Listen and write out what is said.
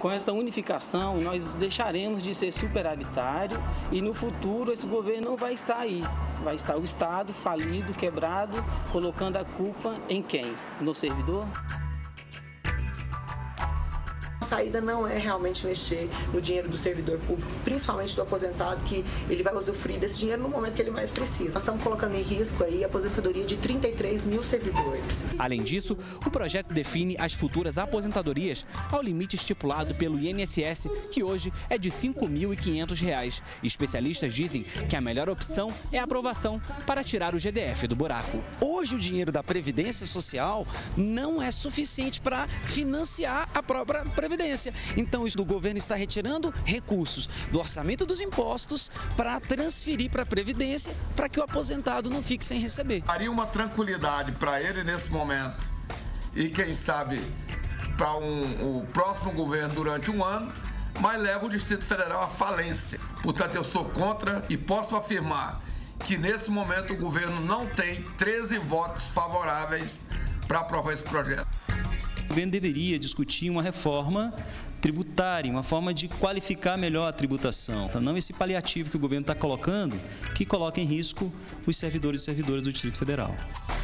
Com essa unificação, nós deixaremos de ser superavitário e no futuro esse governo não vai estar aí. Vai estar o Estado falido, quebrado, colocando a culpa em quem? No servidor? A saída não é realmente mexer no dinheiro do servidor público, principalmente do aposentado, que ele vai usufruir desse dinheiro no momento que ele mais precisa. Nós estamos colocando em risco aí a aposentadoria de 33 mil servidores. Além disso, o projeto define as futuras aposentadorias ao limite estipulado pelo INSS, que hoje é de R$ 5.500. Especialistas dizem que a melhor opção é a aprovação para tirar o GDF do buraco. Hoje o dinheiro da Previdência Social não é suficiente para financiar a própria Previdência. Então, o governo está retirando recursos do orçamento dos impostos para transferir para a Previdência, para que o aposentado não fique sem receber. Daria uma tranquilidade para ele nesse momento e, quem sabe, para o próximo governo durante um ano, mas leva o Distrito Federal à falência. Portanto, eu sou contra e posso afirmar que, nesse momento, o governo não tem 13 votos favoráveis para aprovar esse projeto. O governo deveria discutir uma reforma tributária, uma forma de qualificar melhor a tributação. Então, não esse paliativo que o governo está colocando, que coloca em risco os servidores e servidoras do Distrito Federal.